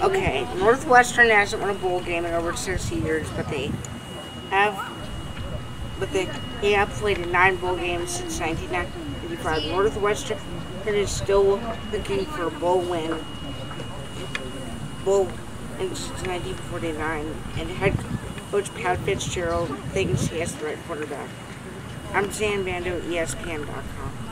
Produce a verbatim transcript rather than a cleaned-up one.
Okay, Northwestern hasn't won a bowl game in over sixty years, but they have, but they, they have played in nine bowl games since nineteen ninety-five. Northwestern is still looking for a bowl win, bowl in since nineteen forty-nine, and head coach Pat Fitzgerald thinks he has the right quarterback. I'm Zan Bando, E S P N dot com.